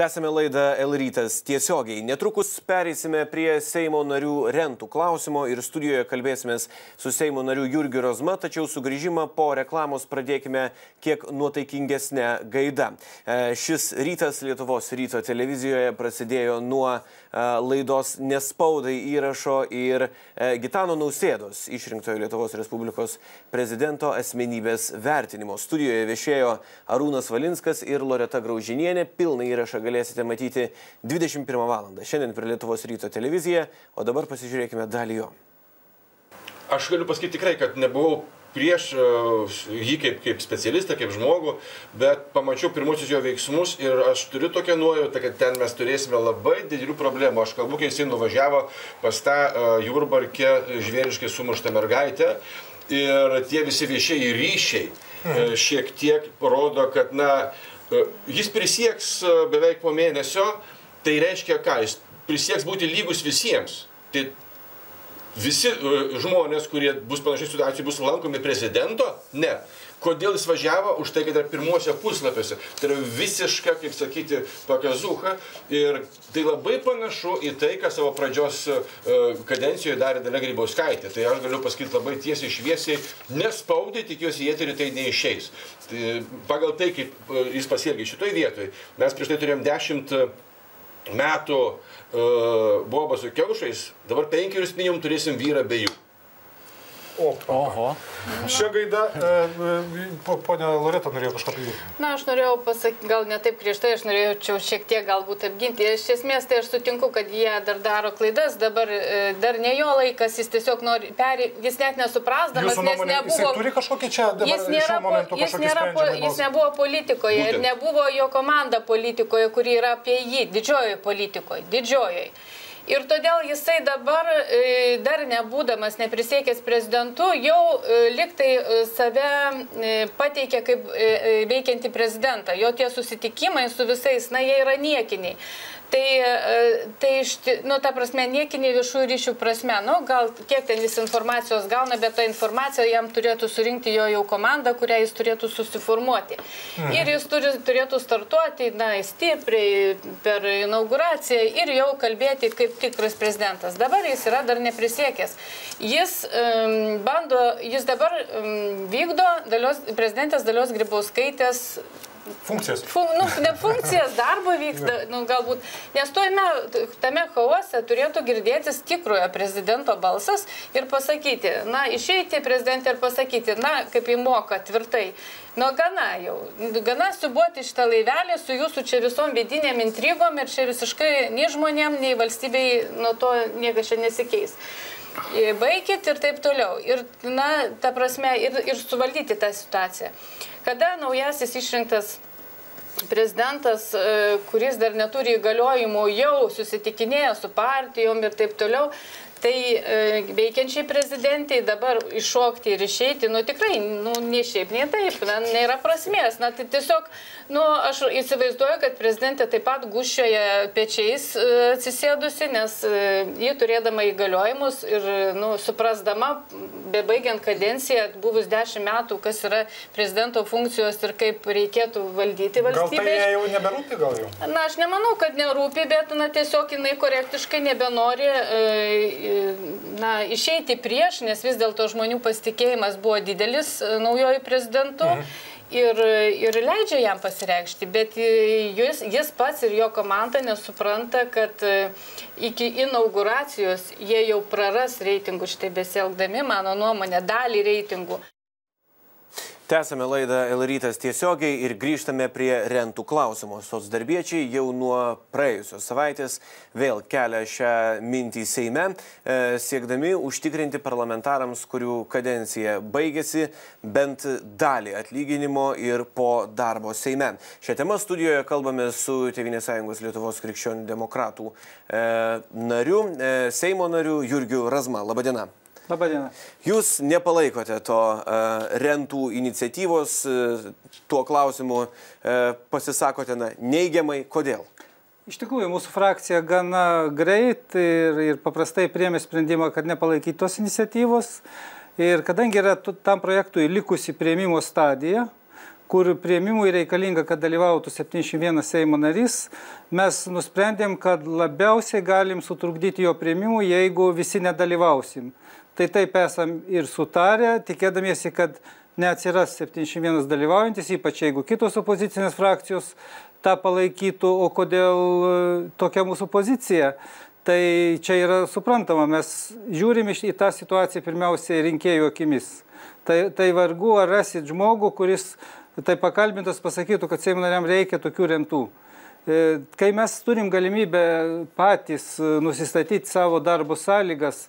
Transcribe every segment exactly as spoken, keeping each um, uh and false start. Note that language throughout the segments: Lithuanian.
Tęsime laidą L rytas tiesiogiai. Netrukus pereisime prie Seimo narių rentų klausimo ir studijoje kalbėsimės su Seimo nariu Jurgiu Razma, tačiau sugrįžimą po reklamos pradėkime kiek nuotaikingesnę gaidą. Šis rytas Lietuvos ryto televizijoje prasidėjo nuo laidos Nespaudai įrašo ir Gitano Nausėdos, išrinktojo Lietuvos Respublikos prezidento asmenybės vertinimo. Studijoje viešėjo Arūnas Valinskas ir Loreta Graužinienė. Pilną įrašą galėsite matyti dvidešimt pirmą valandą. Šiandien per Lietuvos ryto televiziją, o dabar pasižiūrėkime dalį jo. Aš galiu pasakyti tikrai, kad nebuvau prieš jį kaip, kaip specialistą, kaip žmogų, bet pamačiau pirmusius jo veiksmus ir aš turiu tokią nuojautą, kad ten mes turėsime labai didelių problemų. Aš kalbu, kai jisai nuvažiavo pas tą Jurbarke žvėriškai sumuštą mergaitę ir tie visi viešieji ryšiai šiek tiek parodo, kad na, jis prisieks beveik po mėnesio, tai reiškia ką, jis prisieks būti lygus visiems. Tai visi žmonės, kurie bus panašiai situacijai, bus lankomi prezidento? Ne. Kodėl jis važiavo? Už tai, kad yra pirmuose puslapiuose. Tai yra visiška, kaip sakyti, pakazucha. Ir tai labai panašu į tai, ką savo pradžios kadencijoje darė Dalia Grybauskaitė. Tai aš galiu pasakyti labai tiesiai šviesiai, nespaudai, tikiuosi, į eterį tai neišeis. Tai pagal tai, kaip jis pasielgė šitoj vietoj, mes prieš tai turėjom dešimt metų uh, bobą su kiaušais, dabar penkerius minimum turėsim vyrą be jų. O, oho. Šią gaidą, e, ponia Loreta norėjo kažką pridėti. Na, aš norėjau pasakyti, gal ne taip griežtai, aš norėjau šiek tiek galbūt apginti. Iš esmės, tai aš sutinku, kad jie dar daro klaidas, dabar e, dar ne jo laikas, jis tiesiog nori, peri, jis net nesuprasdamas, Jūsų nuomonė, nes nebuvo... Jis turi kažkokį čia dabar jis nėra, šiuo momentu jis, nėra po, jis nebuvo politikoje, Būtent. nebuvo jo komanda politikoje, kuri yra apie jį, didžiojoje politikoje, didžiojoje. Ir todėl jisai dabar, dar nebūdamas neprisiekęs prezidentu, jau liktai save pateikia kaip veikiantį prezidentą. Jo tie susitikimai su visais, na, jie yra niekiniai. Tai, tai nu, ta prasme, niekiniai viešųjų ryšių prasme, nu, gal kiek ten jis informacijos gauna, bet ta informacija jam turėtų surinkti jo jau komanda, kurią jis turėtų susiformuoti. Mhm. Ir jis turi, turėtų startuoti, na, stipriai per inauguraciją ir jau kalbėti kaip tikras prezidentas. Dabar jis yra dar neprisiekęs. Jis um, bando, jis dabar um, vykdo Dalios, prezidentės Dalios Grybauskaitės Funkcijas. Fun, nu, ne funkcijas, darbo vyksta, nu, galbūt, nes tuojame, tame chaose turėtų girdėtis tikrojo prezidento balsas ir pasakyti, na, išeiti prezidentę ir pasakyti, na, kaip įmoka tvirtai, nu, gana jau, gana siubuoti šitą laivelį su jūsų čia visom vidinėm intrigom ir čia visiškai nei žmonėm, nei valstybei nuo to niekas čia nesikeis. Baikit ir taip toliau. Ir, na, ta prasme, ir, ir suvaldyti tą situaciją. Kada naujasis išrinktas prezidentas, kuris dar neturi įgaliojimų, jau susitikinėja su partijom ir taip toliau, tai veikiančiai prezidentai dabar iššokti ir išeiti, nu tikrai, nu, nei šiaip, nei taip, na, nėra prasmės. Na, tai tiesiog, nu, aš įsivaizduoju, kad prezidentė taip pat gūščioje pečiais atsisėdusi, nes jį turėdama įgaliojimus ir, nu, suprasdama, bebaigiant kadenciją, buvus dešimt metų, kas yra prezidento funkcijos ir kaip reikėtų valdyti valstybę. Gal tai jie jau neberūpi, gal jau? Na, aš nemanau, kad nerūpi, bet, na, tiesiog jinai korektiškai nebenori e, na, išeiti prieš, nes vis dėlto žmonių pasitikėjimas buvo didelis naujoju prezidentu. Mhm. Ir, ir leidžia jam pasireikšti, bet jis, jis pats ir jo komanda nesupranta, kad iki inauguracijos jie jau praras reitingų šitai besielgdami, mano nuomonė, dalį reitingų. Tęsame laidą L rytas tiesiogiai ir grįžtame prie rentų klausimų. Socdarbiečiai jau nuo praėjusios savaitės vėl kelia šią mintį Seime, siekdami užtikrinti parlamentarams, kurių kadencija baigėsi, bent dalį atlyginimo ir po darbo Seime. Šią temą studijoje kalbame su Tėvynės sąjungos Lietuvos krikščionių demokratų nariu, Seimo nariu Jurgiu Razma. Labadiena. Labadiena. Jūs nepalaikote to uh, rentų iniciatyvos, uh, tuo klausimu uh, pasisakote na, neigiamai. Kodėl? Iš tikrųjų, mūsų frakcija gana greit ir, ir paprastai priėmė sprendimą, kad nepalaikyti tos iniciatyvos. Ir kadangi yra tam projektui likusi priėmimo stadija, kur priėmimui reikalinga, kad dalyvautų septyniasdešimt vienas Seimo narys, mes nusprendėm, kad labiausiai galim sutrukdyti jo priėmimui, jeigu visi nedalyvausim. Tai taip esam ir sutarę, tikėdamiesi, kad neatsiras septyniasdešimt vienas dalyvaujantis, ypač jeigu kitos opozicinės frakcijos tą palaikytų. O kodėl tokia mūsų pozicija? Tai čia yra suprantama, mes žiūrim į tą situaciją pirmiausiai rinkėjų akimis. Tai, tai vargu ar rasit žmogų, kuris tai pakalbintas pasakytų, kad Seimo nariam reikia tokių rentų. Kai mes turim galimybę patys nusistatyti savo darbo sąlygas,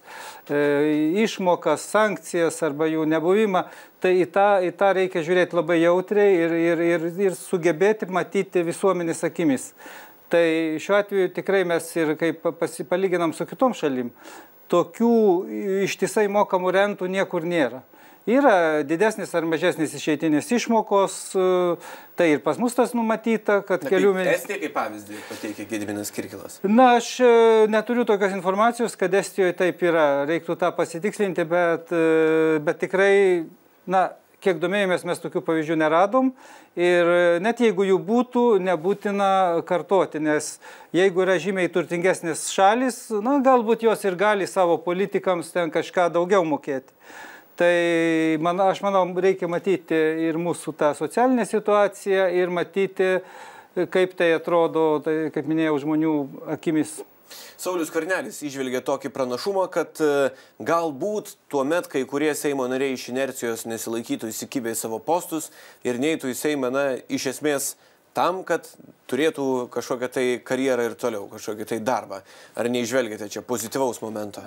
išmokas, sankcijas arba jų nebuvimą, tai į tą, į tą reikia žiūrėti labai jautriai ir, ir, ir, ir sugebėti matyti visuomenės akimis. Tai šiuo atveju tikrai mes ir kaip palyginam su kitom šalim, tokių ištisai mokamų rentų niekur nėra. Yra didesnis ar mažesnis išeitinės išmokos, tai ir pas mus tas numatyta, kad Na, kelių mėnesių... Estija kaip pavyzdį pateikė Gediminas Kirkilas. Na, aš neturiu tokios informacijos, kad Estijoje taip yra, reiktų tą pasitikslinti, bet, bet tikrai, na, kiek domėjomės, mes tokių pavyzdžių neradom ir net jeigu jų būtų, nebūtina kartoti, nes jeigu yra žymiai turtingesnės šalis, na, galbūt jos ir gali savo politikams ten kažką daugiau mokėti. Tai man, aš manau, reikia matyti ir mūsų tą socialinę situaciją ir matyti, kaip tai atrodo, tai, kaip minėjau, žmonių akimis. Saulius Skvernelis įžvelgė tokį pranašumą, kad galbūt tuo met, kai kurie Seimo nariai iš inercijos nesilaikytų įsikibę į savo postus ir neitų į Seimą, na, iš esmės tam, kad turėtų kažkokią tai karjerą ir toliau, kažkokį tai darbą. Ar neižvelgėte čia pozityvaus momento?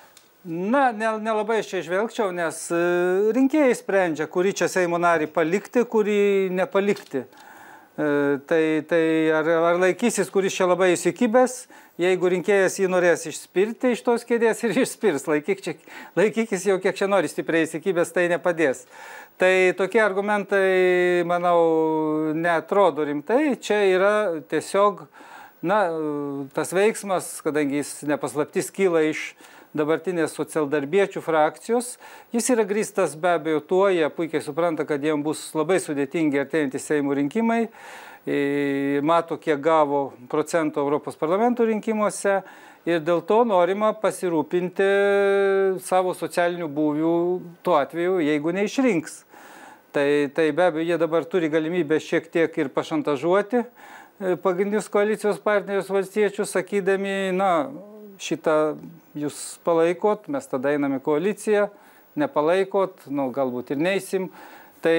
Na, nelabai aš čia išvelgčiau, nes rinkėjai sprendžia, kurį čia Seimo narį palikti, kurį nepalikti. Tai, tai ar, ar laikysis, kuris čia labai įsikibęs, jeigu rinkėjas jį norės išspirti iš tos kėdės ir išspirs, laikyk čia, laikykis jau kiek čia nori stipriai įsikibęs, tai nepadės. Tai tokie argumentai, manau, neatrodo rimtai. Čia yra tiesiog, na, tas veiksmas, kadangi jis nepaslaptis kyla iš dabartinės socialdarbiečių frakcijos, jis yra grįstas be abejo tuo, jie puikiai supranta, kad jiems bus labai sudėtingi artėjantys Seimo rinkimai, mato, kiek gavo procentų Europos parlamento rinkimuose ir dėl to norima pasirūpinti savo socialinių būvių tuo atveju, jeigu neišrinks. Tai, tai be abejo, jie dabar turi galimybę šiek tiek ir pašantažuoti pagrindinius koalicijos partnerius valstiečius, sakydami, na, šitą jūs palaikot, mes tada einame koaliciją, nepalaikot, nu, galbūt ir neisim. Tai,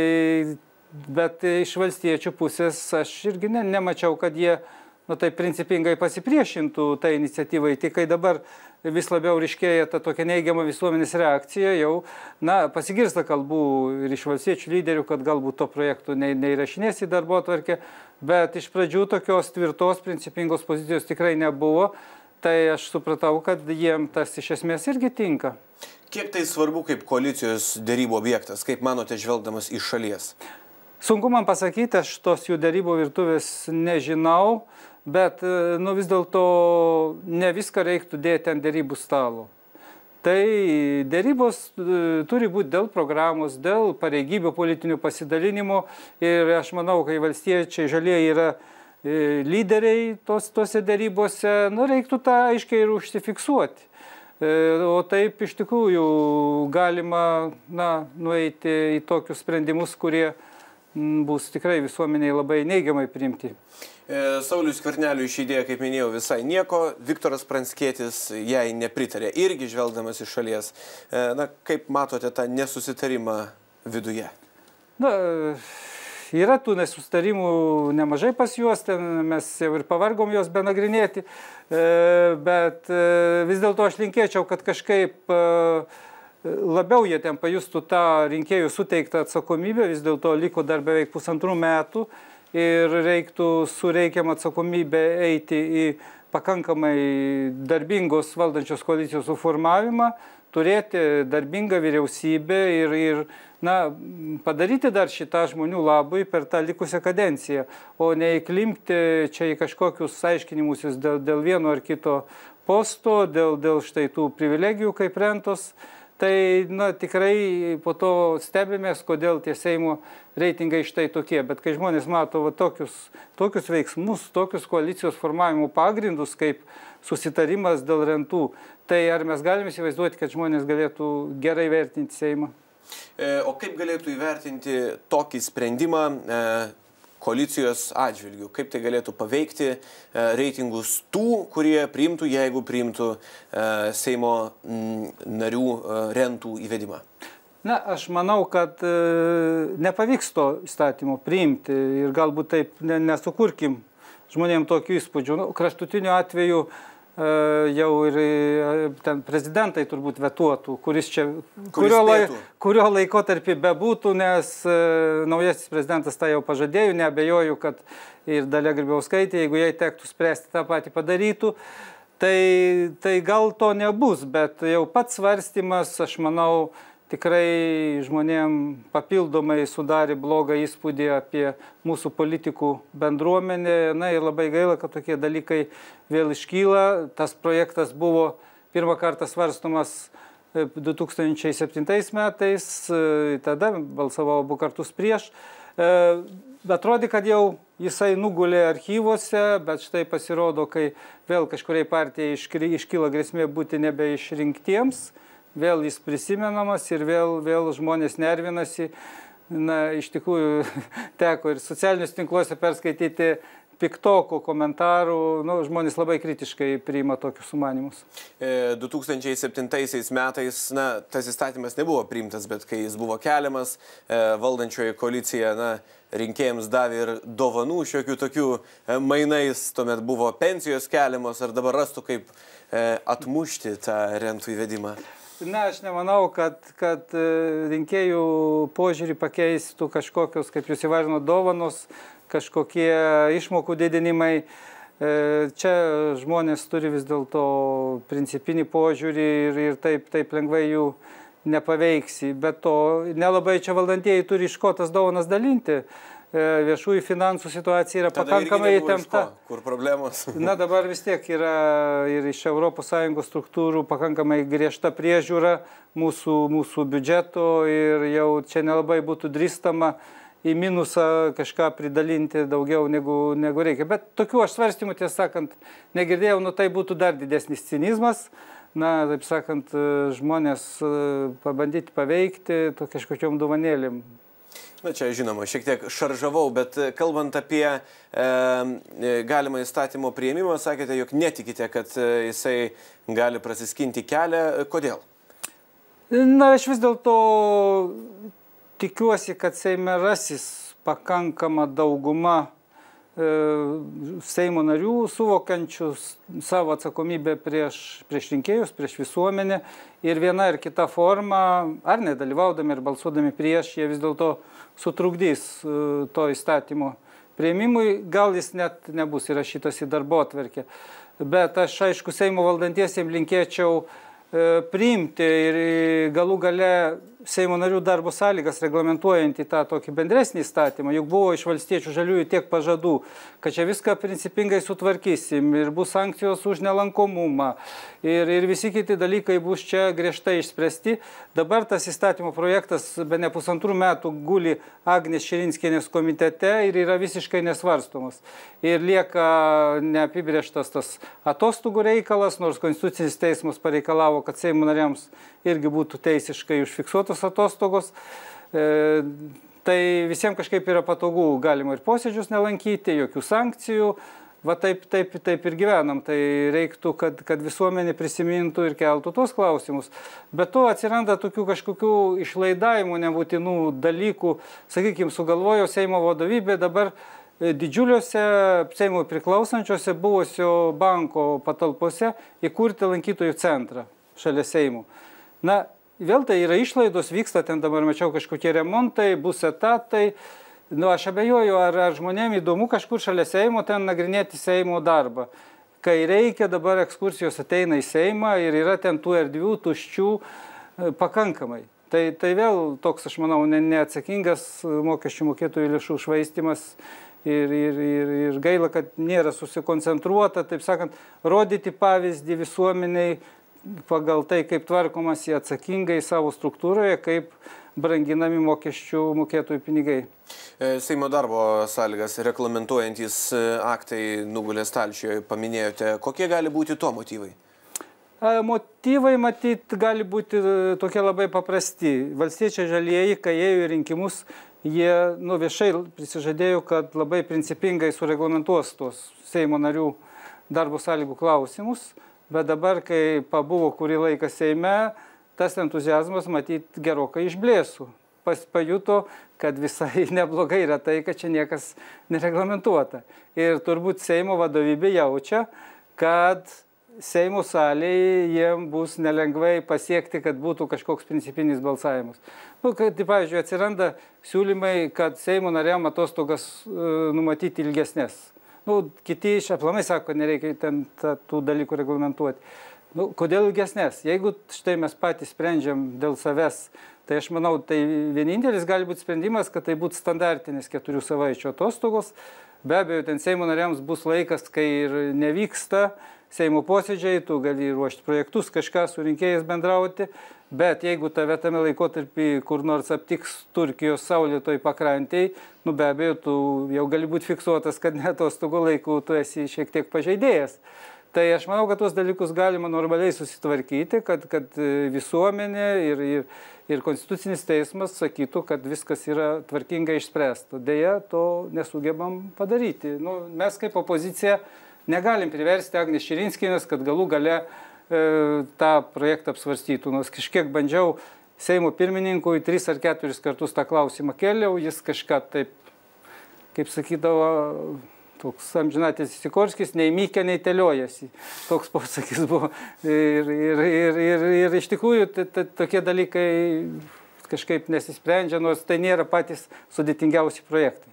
bet iš valstiečių pusės aš irgi ne, nemačiau, kad jie, nu, tai principingai pasipriešintų tą iniciatyvai. Tik kai dabar vis labiau ryškėja ta tokia neigiama visuomenės reakcija, jau, na, pasigirsta kalbų ir iš valstiečių lyderių, kad galbūt to projektų ne, neįrašinės į darbotvarkę, bet iš pradžių tokios tvirtos, principingos pozicijos tikrai nebuvo. Tai aš supratau, kad jiem tas iš esmės irgi tinka. Kiek tai svarbu kaip koalicijos derybų objektas, kaip manote, žvelgdamas iš šalies? Sunku man pasakyti, aš tos jų derybų virtuvės nežinau, bet nu, vis dėlto ne viską reiktų dėti ant derybų stalo. Tai derybos turi būti dėl programos, dėl pareigybių politinių pasidalinimų ir aš manau, kai valstiečiai žalieji yra lyderiai tos, tose derybose, nu, reiktų tą aiškiai ir užsifiksuoti. O taip iš tikrųjų galima, na, nueiti į tokius sprendimus, kurie bus tikrai visuomeniai labai neigiamai priimti. Sauliui Skverneliui ši idėja, kaip minėjau, visai nieko. Viktoras Pranckietis jai nepritarė, irgi žvelgdamas iš šalies. Na, kaip matote tą nesusitarimą viduje? Na, yra tų nesustarimų nemažai pas juos, ten mes jau ir pavargom juos benagrinėti, bet vis dėlto aš linkėčiau, kad kažkaip labiau jie ten pajustų tą rinkėjų suteiktą atsakomybę, vis dėlto liko dar beveik pusantrų metų ir reiktų su reikiamą atsakomybę eiti į pakankamai darbingos valdančios koalicijos suformavimą, turėti darbingą vyriausybę ir, ir na, padaryti dar šitą žmonių labui per tą likusią kadenciją, o neįklimpti čia į kažkokius aiškinimusis dėl, dėl vieno ar kito posto, dėl, dėl štai tų privilegijų kaip rentos. tai na, tikrai po to stebimės, kodėl tie Seimo reitingai štai tokie. Bet kai žmonės mato va, tokius, tokius veiksmus, tokius koalicijos formavimo pagrindus, kaip susitarimas dėl rentų, tai ar mes galime įsivaizduoti, kad žmonės galėtų gerai vertinti Seimą? O kaip galėtų įvertinti tokį sprendimą koalicijos atžvilgių? Kaip tai galėtų paveikti reitingus tų, kurie priimtų, jeigu priimtų Seimo narių rentų įvedimą? Na, aš manau, kad nepavyks to įstatymo priimti ir galbūt taip nesukurkim žmonėm tokių įspūdžių. Nu, kraštutiniu atveju jau ir ten prezidentai turbūt vetuotų, kuris čia, kurio, lai, kurio laikotarpį bebūtų, nes e, naujasis prezidentas tą jau pažadėjo, neabejoju, kad ir Dalia Grybauskaitė, jeigu jai tektų spręsti, tą patį padarytų, tai, tai gal to nebus, bet jau pats svarstymas, aš manau, tikrai žmonėm papildomai sudarė blogą įspūdį apie mūsų politikų bendruomenę. Na ir labai gaila, kad tokie dalykai vėl iškyla. Tas projektas buvo pirmą kartą svarstomas du tūkstančiai septintais metais, tada balsavau abu kartus prieš. Atrodė, kad jau jisai nugulė archyvose, bet štai pasirodo, kai vėl kažkuriai partijai iškyla grėsmė būti nebeišrinktiems, vėl jis prisimenamas ir vėl, vėl žmonės nervinasi. Na, iš tikrųjų, teko ir socialinius tinkluose perskaityti piktokų komentarų. Nu, žmonės labai kritiškai priima tokius sumanymus. du tūkstančiai septintaisiais metais, na, tas įstatymas nebuvo priimtas, bet kai jis buvo keliamas, valdančioji koalicija, na, rinkėjams davė ir dovanų šiokių tokių mainais, tuomet buvo pensijos keliamos, ar dabar rastų kaip atmušti tą rentų įvedimą? Na, aš nemanau, kad, kad rinkėjų požiūrį pakeistų kažkokios, kaip jūs įvardinot, dovanos, kažkokie išmokų didinimai. Čia žmonės turi vis dėlto principinį požiūrį ir, ir taip, taip lengvai jų nepaveiksi. Bet to nelabai čia valdantieji turi iš ko tas dovanas dalinti. Viešųjų finansų situacija yra Tada pakankamai įtempta. Kur problemos? Na, dabar vis tiek yra ir iš Europos Sąjungos struktūrų pakankamai griežta priežiūra mūsų, mūsų biudžeto ir jau čia nelabai būtų drįstama į minusą kažką pridalinti daugiau negu, negu reikia. Bet tokių aš svarstymų, tiesą sakant, negirdėjau, nu tai būtų dar didesnis cinizmas. Na, taip sakant, žmonės pabandyti paveikti to kažkokiom dovanėlėm. Na, čia žinoma, šiek tiek šaržavau, bet kalbant apie e, galimą įstatymo priėmimą, sakėte, jog netikite, kad jisai gali prasiskinti kelią. Kodėl? Na, aš vis dėlto tikiuosi, kad Seime rasis pakankama dauguma e, Seimo narių, suvokiančius savo atsakomybę prieš, prieš rinkėjus, prieš visuomenę. Ir viena ir kita forma, ar nedalyvaudami ir balsuodami prieš, jie vis dėlto sutrukdys to įstatymo priėmimui, gal jis net nebus įrašytas į darbotvarkę. Bet aš, aišku, Seimo valdantiesiems linkėčiau priimti ir galų gale Seimo narių darbo sąlygas reglamentuojantį tą tokį bendresnį įstatymą. Juk buvo iš valstiečių žaliųjų tiek pažadų, kad čia viską principingai sutvarkysim ir bus sankcijos už nelankomumą ir, ir visi kiti dalykai bus čia griežtai išspręsti. Dabar tas įstatymo projektas be ne pusantrų metų guli Agnės Širinskienės komitete ir yra visiškai nesvarstomas. Ir lieka neapibrėžtas tas atostogų reikalas, nors Konstitucinis teismas pareikalavo, kad Seimo nariams irgi būtų teisiškai užfiksuotos atostogos. E, tai visiems kažkaip yra patogu, galima ir posėdžius nelankyti, jokių sankcijų. Va taip, taip, taip ir gyvenam. Tai reiktų, kad, kad visuomenė prisimintų ir keltų tos klausimus. Bet to atsiranda tokių kažkokių išlaidavimų, nebūtinų dalykų. Sakykime, sugalvojo Seimo vadovybė dabar didžiuliuose Seimui priklausančiuose buvusio banko patalpose įkurti lankytojų centrą šalia Seimų. Na, vėl tai yra išlaidos, vyksta ten dabar, mačiau, kažkokie remontai, bus etatai. Nu, aš abejoju, ar, ar žmonėms įdomu kažkur šalia Seimo ten nagrinėti Seimo darbą. Kai reikia, dabar ekskursijos ateina į Seimą ir yra ten tų erdvių, tuščių pakankamai. Tai, tai vėl toks, aš manau, ne, neatsakingas mokesčių mokėtojų lėšų švaistymas. Ir, ir, ir, ir gaila, kad nėra susikoncentruota, taip sakant, rodyti pavyzdį visuomeniai, pagal tai, kaip tvarkomas jie atsakingai savo struktūroje, kaip branginami mokesčių mokėtojų pinigai. Seimo darbo sąlygas reglamentuojantis aktai nugulė stalčiuje, paminėjote. Kokie gali būti to motyvai? Motyvai, matyt, gali būti tokie labai paprasti. Valstiečiai žalieji, kai ėjo į rinkimus, jie nu, viešai prisižadėjo, kad labai principingai sureglamentuos tos Seimo narių darbo sąlygų klausimus, bet dabar, kai pabuvo kurį laiką Seime, tas entuziazmas, matyt, gerokai išblėsų. Pajuto, kad visai neblogai yra tai, kad čia niekas nereglamentuota. Ir turbūt Seimo vadovybė jaučia, kad Seimo salėje jiems bus nelengvai pasiekti, kad būtų kažkoks principinis balsavimas. Nu, kad, pavyzdžiui, atsiranda siūlymai, kad Seimo nariam atostogas e, numatyti ilgesnės. Nu, kiti iš aplamai sako, nereikia ten ta, tų dalykų reglamentuoti. Nu, kodėl ilgesnės? Jeigu štai mes patys sprendžiam dėl savęs, tai aš manau, tai vienintelis gali būti sprendimas, kad tai būtų standartinis keturių savaičių atostogos. Be abejo, ten Seimo nariams bus laikas, kai ir nevyksta Seimo posėdžiai, tu gali ruošti projektus, kažką su rinkėjais bendrauti, bet jeigu tave tame laikotarpį kur nors aptiks Turkijos saulėtoj pakrantėj, nu be abejo, tu jau gali būti fiksuotas, kad net atostogų laikų tu esi šiek tiek pažeidėjas. Tai aš manau, kad tuos dalykus galima normaliai susitvarkyti, kad, kad visuomenė ir, ir, ir Konstitucinis teismas sakytų, kad viskas yra tvarkingai išspręsta. Deja, to nesugebam padaryti. Nu, mes kaip opozicija negalim priversti Agnės Širinskienės, kad galų gale e, tą projektą apsvarstytų. Nors kažkiek bandžiau Seimo pirmininkui tris ar keturis kartus tą klausimą kėliau, jis kažką taip, kaip sakydavo, toks amžinatis Sikorskis, nei mykė, nei teliojasi. Toks posakis buvo. Ir, ir, ir, ir, ir iš tikrųjų t, t, tokie dalykai kažkaip nesisprendžia, nors tai nėra patys sudėtingiausi projektai.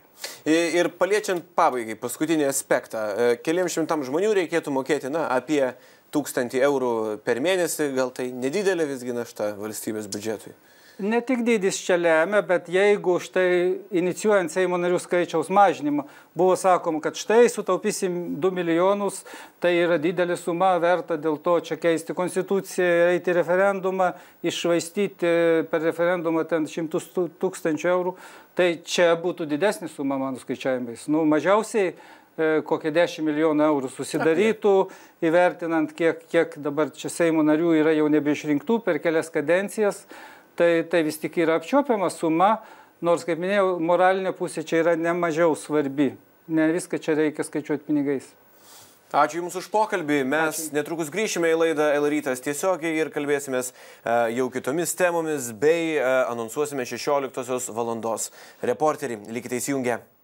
Ir paliečiant pabaigai, paskutinį aspektą, keliems šimtam žmonių reikėtų mokėti na, apie tūkstantį eurų per mėnesį, gal tai nedidelė visgi našta valstybės biudžetui? Ne tik dydis čia lemia, bet jeigu štai inicijuojant Seimo narių skaičiaus mažinimą, buvo sakoma, kad štai sutaupysim du milijonus, tai yra didelė suma, verta dėl to čia keisti konstituciją, eiti referendumą, iššvaistyti per referendumą ten šimtus tūkstančių eurų, tai čia būtų didesnė suma mano skaičiavimais. Nu, mažiausiai e, kokie dešimt milijonų eurų susidarytų, įvertinant, kiek, kiek dabar čia Seimo narių yra jau nebeišrinktų per kelias kadencijas. Tai, tai vis tik yra apčiuopiama suma, nors, kaip minėjau, moralinė pusė čia yra nemažiau svarbi. Ne viską čia reikia skaičiuoti pinigais. Ačiū Jums už pokalbį. Mes Ačiū. Netrukus grįšime į laidą L rytas tiesiogiai ir kalbėsimės jau kitomis temomis bei anonsuosime šešioliktosios valandos reporterį. Likite įsijungę.